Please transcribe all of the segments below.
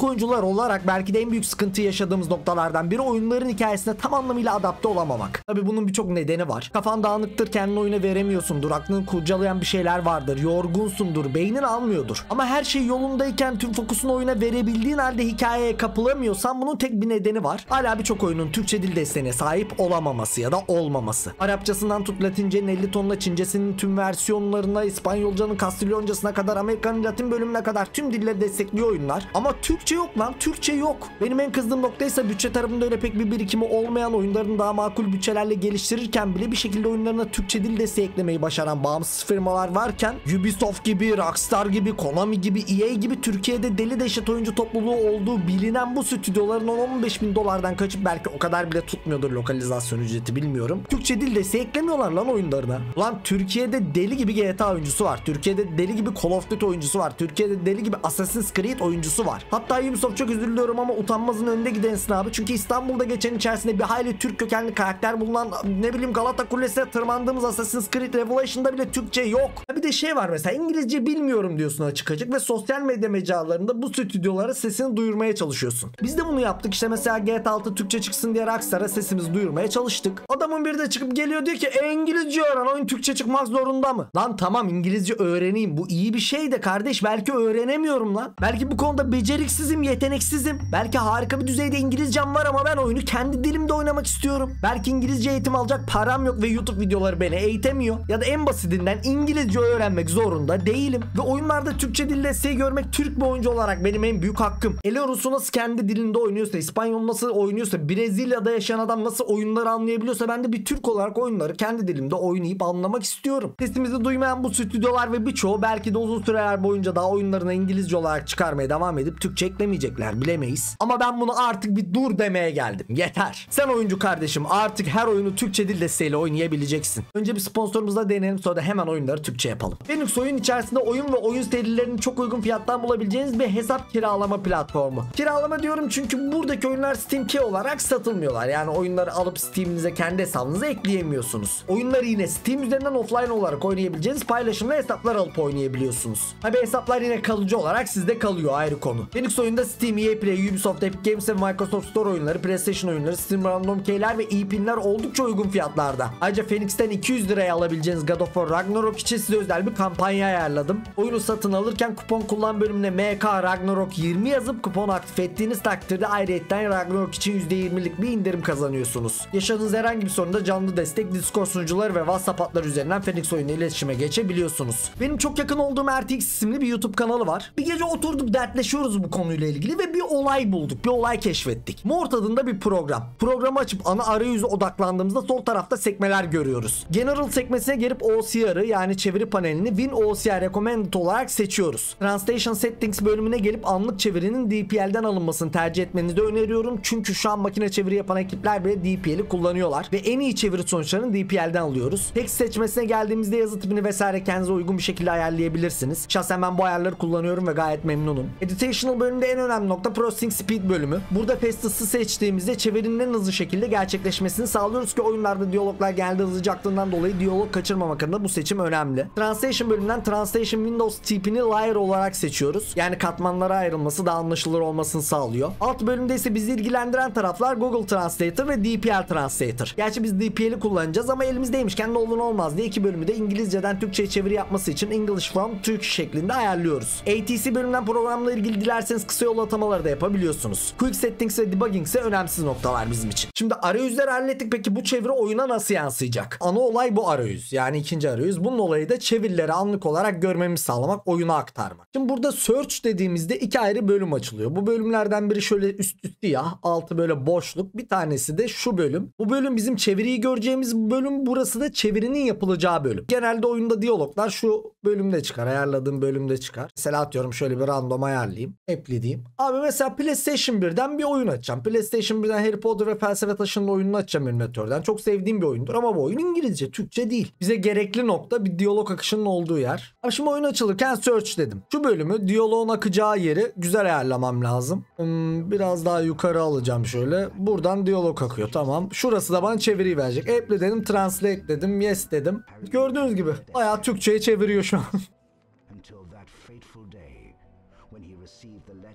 Türk oyuncular olarak belki de en büyük sıkıntı yaşadığımız noktalardan biri oyunların hikayesine tam anlamıyla adapte olamamak. Tabi bunun birçok nedeni var. Kafan dağınıktır, kendini oyuna veremiyorsundur, aklını kurcalayan bir şeyler vardır, yorgunsundur, beynin almıyordur. Ama her şey yolundayken tüm fokusunu oyuna verebildiğin halde hikayeye kapılamıyorsan bunun tek bir nedeni var. Hala birçok oyunun Türkçe dil desteğine sahip olamaması ya da olmaması. Arapçasından tut Latince'nin 50 tonuna, Çincesinin tüm versiyonlarına, İspanyolcanın Kastilyonca kadar, Amerikan'ın Latin bölümüne kadar tüm dilleri destekliyor oyunlar. Ama Türkçe yok lan. Türkçe yok. Benim en kızdığım nokta ise bütçe tarafında öyle pek bir birikimi olmayan, oyunların daha makul bütçelerle geliştirirken bile bir şekilde oyunlarına Türkçe dil desteği eklemeyi başaran bağımsız firmalar varken Ubisoft gibi, Rockstar gibi, Konami gibi, EA gibi Türkiye'de deli dehşet oyuncu topluluğu olduğu bilinen bu stüdyoların 10-15 bin dolardan kaçıp belki o kadar bile tutmuyordur lokalizasyon ücreti, bilmiyorum. Türkçe dil desteği eklemiyorlar lan oyunlarına. Lan Türkiye'de deli gibi GTA oyuncusu var. Türkiye'de deli gibi Call of Duty oyuncusu var. Türkiye'de deli gibi Assassin's Creed oyuncusu var. Hatta Ubisoft, çok üzülüyorum ama utanmazın önünde gidensin abi. Çünkü İstanbul'da geçen içerisinde bir hayli Türk kökenli karakter bulunan, ne bileyim, Galata Kulesi'ne tırmandığımız Assassin's Creed Revelation'da bile Türkçe yok. Bir de şey var mesela, İngilizce bilmiyorum diyorsun açık açık ve sosyal medya mecralarında bu stüdyolara sesini duyurmaya çalışıyorsun. Biz de bunu yaptık işte, mesela GTA 6 Türkçe çıksın diye Rockstar'a sesimizi duyurmaya çalıştık. Adamın biri de çıkıp geliyor diyor ki İngilizce öğren, oyun Türkçe çıkmak zorunda mı? Lan tamam, İngilizce öğreneyim, bu iyi bir şey de kardeş, belki öğrenemiyorum lan. Belki bu konuda beceriksizim, yeteneksizim. Belki harika bir düzeyde İngilizcem var ama ben oyunu kendi dilimde oynamak istiyorum. Belki İngilizce eğitim alacak param yok ve YouTube videoları beni eğitemiyor. Ya da en basitinden İngilizce öğrenmek zorunda değilim. Ve oyunlarda Türkçe dil desteği görmek Türk bir oyuncu olarak benim en büyük hakkım. Elorus'u nasıl kendi dilinde oynuyorsa, İspanyol nasıl oynuyorsa, Brezilya'da yaşayan adam nasıl oyunları anlayabiliyorsa, ben de bir Türk olarak oyunları kendi dilimde oynayıp anlamak istiyorum. Sesimizi duymayan bu stüdyolar ve birçoğu belki de uzun süreler boyunca daha oyunlarına İngilizce olarak çıkarmaya devam edip Türkçe eklemeyecekler, bilemeyiz. Ama ben bunu artık bir dur demeye geldim. Yeter. Sen oyuncu kardeşim, artık her oyunu Türkçe dil desteğiyle oynayabileceksin. Önce bir sponsorumuzla deneyelim, sonra da hemen oyunları Türkçe yapalım. Phoenix oyun içerisinde oyun ve oyun serilerini çok uygun fiyattan bulabileceğiniz bir hesap kiralama platformu. Kiralama diyorum çünkü buradaki oyunlar Steam Key olarak satılmıyorlar. Yani oyunları alıp Steam'inize, kendi hesabınıza ekleyemiyorsunuz. Oyunları yine Steam üzerinden offline olarak oynayabileceğiniz paylaşımlı hesaplar alıp oynayabiliyorsunuz. Tabi hesaplar yine kalıcı olarak sizde kalıyor, ayrı konu. Phoenix oyunda Steam, EA Play, Ubisoft, Epic Games ve Microsoft Store oyunları, PlayStation oyunları, Steam Random Key'ler ve e-pinler oldukça uygun fiyatlarda. Ayrıca Phoenix'ten 200 liraya alabileceğiniz God of War Ragnarok için size özel bir kampanya ayarladım. Oyunu satın alırken kupon kullan bölümüne MK Ragnarok 20 yazıp kupon aktif ettiğiniz takdirde ayrıyetten Ragnarok için %20'lik bir indirim kazanıyorsunuz. Yaşadığınız herhangi bir sorunda canlı destek, Discord sunucuları ve WhatsApp hatları üzerinden Phoenix oyunuyla iletişime geçebiliyorsunuz. Benim çok yakın olduğum RTX isimli bir YouTube kanalı var. Bir gece oturduk, dertleşiyoruz bu konuyla ilgili ve bir olay bulduk. Bir olay keşfettik. Mort adında bir program. Programı açıp ana arayüze odaklandığımızda sol tarafta sekmeler görüyoruz. General sekmesine gelip OCR'ı, yani çeviri panelini Win OCR Recommended olarak seçiyoruz. Translation Settings bölümüne gelip anlık çevirinin DPL'den alınmasını tercih etmenizi de öneriyorum. Çünkü şu an makine çeviri yapan ekipler bile DPL'i kullanıyorlar ve en iyi çeviri sonuçlarını DPL'den alıyoruz. Text seçmesine geldiğimizde yazı tipini vesaire kendinize uygun bir şekilde ayarlayabilirsiniz. Şahsen ben bu ayarları kullanıyorum ve gayet memnunum. Editational bölümünde en önemli nokta Processing Speed bölümü. Burada Fastest'ı seçtiğimizde çevirinin en hızlı şekilde gerçekleşmesini sağlıyoruz ki oyunlarda diyaloglar genelde hızlıca aktığından dolayı diyalog kaçırmamak adına bu seçim önemli. Translation bölümünden Translation Windows tipini layer olarak seçiyoruz. Yani katmanlara ayrılması daha anlaşılır olmasını sağlıyor. Alt bölümde ise bizi ilgilendiren taraflar Google Translator ve DPL Translator. Gerçi biz DPL'i kullanacağız ama elimizdeymişken ne olur ne olmaz diye iki bölümü de İngilizceden Türkçe'ye çeviri yapması için English from Turkish şeklinde ayarlıyoruz. ATC bölümünden programla ilgili dilerseniz kısa yol atamaları da yapabiliyorsunuz. Quick Settings ve Debugging ise önemsiz noktalar bizim için. Şimdi arayüzleri hallettik, peki bu çeviri oyuna nasıl yansıyacak? Ana olay bu arayüz, yani ikinci arayüz. Bunun olayı da çevirileri anlık olarak görmemizi sağlamak, oyuna aktarmak. Şimdi burada search dediğimizde iki ayrı bölüm açılıyor. Bu bölümlerden biri şöyle üst siyah, altı böyle boşluk. Bir tanesi de şu bölüm. Bu bölüm bizim çeviriyi göreceğimiz bölüm. Burası da çevirinin yapılacağı bölüm. Genelde oyunda diyaloglar şu bölümde çıkar. Ayarladığım bölümde çıkar. Mesela atıyorum şöyle bir random ayarlayayım. Apply diyeyim. Abi mesela PlayStation 1'den bir oyun açacağım. PlayStation 1'den Harry Potter ve Felsefe Taşı'nın oyununu açacağım emülatörden. Çok sevdiğim bir oyundur ama bu oyun İngilizce, Türkçe değil. Bize gerekli nokta bir diyalog akışının olduğu yer. Ama şimdi oyun açılırken search dedim. Şu bölümü, diyaloğun akacağı yeri güzel ayarlamam lazım. Biraz daha yukarı alacağım şöyle. Buradan diyalog akıyor, tamam. Şurası da bana çeviriyi verecek. Apply dedim, translate dedim, yes dedim. Gördüğünüz gibi bayağı Türkçe'ye çeviriyor şu an.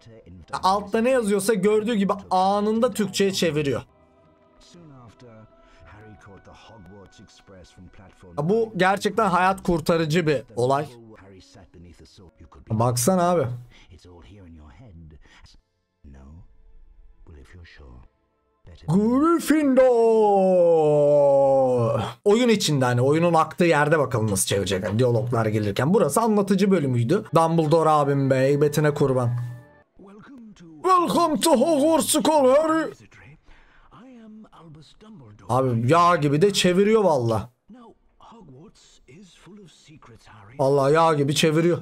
Altta ne yazıyorsa gördüğü gibi anında Türkçe'ye çeviriyor. Bu gerçekten hayat kurtarıcı bir olay. Baksana abi. Gryffindor. Oyun içinde, hani oyunun aktığı yerde bakalım nasıl çevirecek. Yani diyaloglar gelirken. Burası anlatıcı bölümüydü. Dumbledore abim be, heybetine kurban. Welcome to Hogwarts School Harry. Abi yağ gibi de çeviriyor valla. Allah yağ gibi çeviriyor.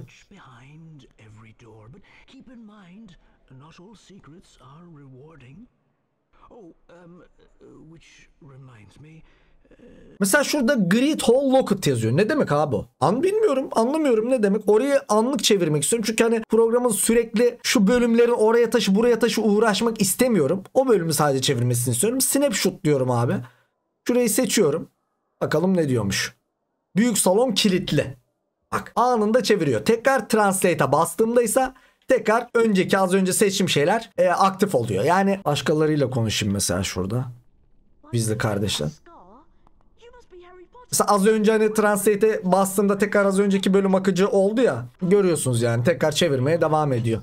Mesela şurada Great Hall Locket yazıyor. Ne demek abi o? Bilmiyorum, anlamıyorum ne demek. Orayı anlık çevirmek istiyorum. Çünkü hani programın sürekli şu bölümlerin oraya taşı buraya taşı uğraşmak istemiyorum. O bölümü sadece çevirmesini istiyorum. Snapshot diyorum abi. Şurayı seçiyorum. Bakalım ne diyormuş. Büyük salon kilitli. Bak anında çeviriyor. Tekrar Translate'a bastığımda ise tekrar önceki az önce seçtiğim şeyler aktif oluyor. Yani başkalarıyla konuşayım mesela şurada. Bizli kardeşler. Mesela az önce hani Translate'e bastığımda tekrar az önceki bölüm akıcı oldu ya. Görüyorsunuz yani tekrar çevirmeye devam ediyor.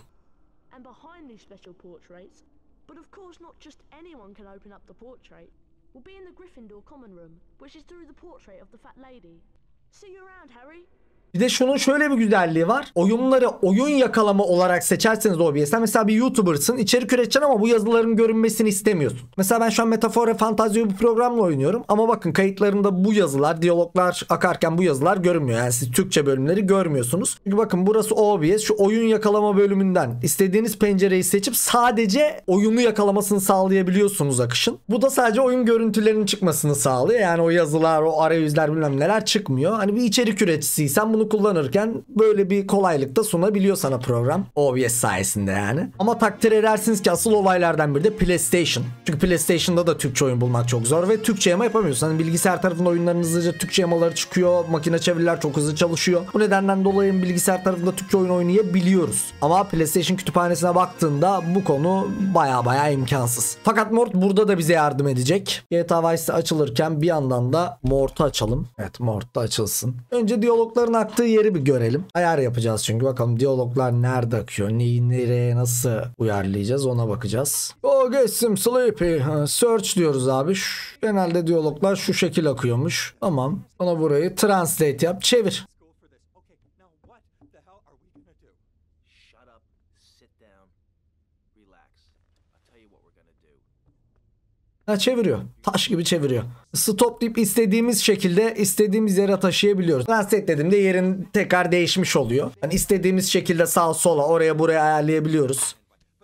Bir de şunun şöyle bir güzelliği var. Oyunları oyun yakalama olarak seçerseniz OBS'ten mesela bir YouTuber'sın, içerik üreteceksin ama bu yazıların görünmesini istemiyorsun. Mesela ben şu an Metafor ve Fantazio bir programla oynuyorum ama bakın kayıtlarında bu yazılar, diyaloglar akarken bu yazılar görünmüyor. Yani siz Türkçe bölümleri görmüyorsunuz. Çünkü bakın burası OBS, şu oyun yakalama bölümünden istediğiniz pencereyi seçip sadece oyunu yakalamasını sağlayabiliyorsunuz akışın. Bu da sadece oyun görüntülerinin çıkmasını sağlıyor. Yani o yazılar, o arayüzler bilmem neler çıkmıyor. Hani bir içerik üreticisiysen bunu kullanırken böyle bir kolaylık da sunabiliyor sana program. OBS sayesinde yani. Ama takdir edersiniz ki asıl olaylardan biri de PlayStation. Çünkü PlayStation'da da Türkçe oyun bulmak çok zor ve Türkçe yama yapamıyorsun. Hani bilgisayar tarafında oyunların hızlıca Türkçe yamaları çıkıyor. Makine çeviriler çok hızlı çalışıyor. Bu nedenden dolayı bilgisayar tarafında Türkçe oyun oynayabiliyoruz. Ama PlayStation kütüphanesine baktığında bu konu baya imkansız. Fakat Mort burada da bize yardım edecek. GTA Vice'de açılırken bir yandan da Mort'u açalım. Evet, Mort da açılsın. Önce diyalogların aktığı yeri bir görelim. Ayar yapacağız çünkü bakalım diyaloglar nerede akıyor, neyi nereye nasıl uyarlayacağız ona bakacağız. Oh geçsim sleepy. Search diyoruz abi. Genelde diyaloglar şu şekil akıyormuş. Tamam. Sonra burayı translate yap, çevir. Çeviriyor. Taş gibi çeviriyor. Stop deyip istediğimiz şekilde istediğimiz yere taşıyabiliyoruz. Translate dediğimde yerin tekrar değişmiş oluyor. Yani istediğimiz şekilde sağa sola oraya buraya ayarlayabiliyoruz.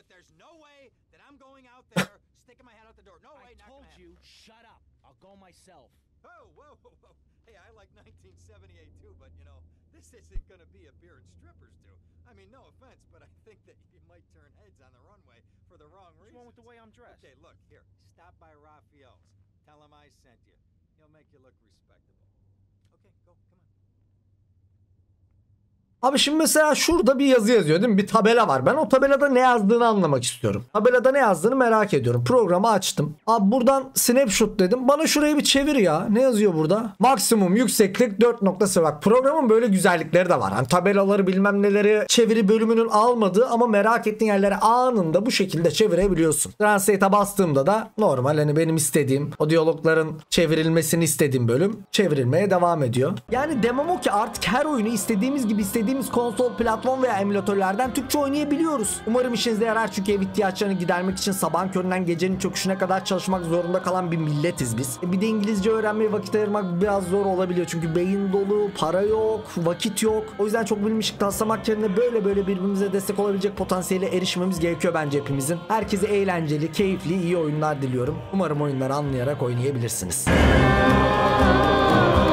Abi şimdi mesela şurada bir yazı yazıyor değil mi? Bir tabela var. Ben o tabelada ne yazdığını anlamak istiyorum. Tabelada ne yazdığını merak ediyorum. Programı açtım. Abi buradan snapshot dedim. Bana şurayı bir çevir ya. Ne yazıyor burada? Maksimum yükseklik 4.0. Bak programın böyle güzellikleri de var. Hani tabelaları bilmem neleri çeviri bölümünün almadığı ama merak ettiğin yerlere anında bu şekilde çevirebiliyorsun. Translate'a bastığımda da normal hani benim istediğim o diyalogların çevrilmesini istediğim bölüm çevrilmeye devam ediyor. Yani demem o ki artık her oyunu istediğimiz gibi istediğimiz konsol, platform veya emülatörlerden Türkçe oynayabiliyoruz. Umarım işinize yarar çünkü ev ihtiyaçlarını gidermek için sabahın köründen gecenin çöküşüne kadar çalışmak zorunda kalan bir milletiz biz. Bir de İngilizce öğrenmeye vakit ayırmak biraz zor olabiliyor çünkü beyin dolu, para yok, vakit yok. O yüzden çok bilmişlik taslamak yerine böyle birbirimize destek olabilecek potansiyele erişmemiz gerekiyor bence hepimizin. Herkese eğlenceli, keyifli, iyi oyunlar diliyorum. Umarım oyunları anlayarak oynayabilirsiniz.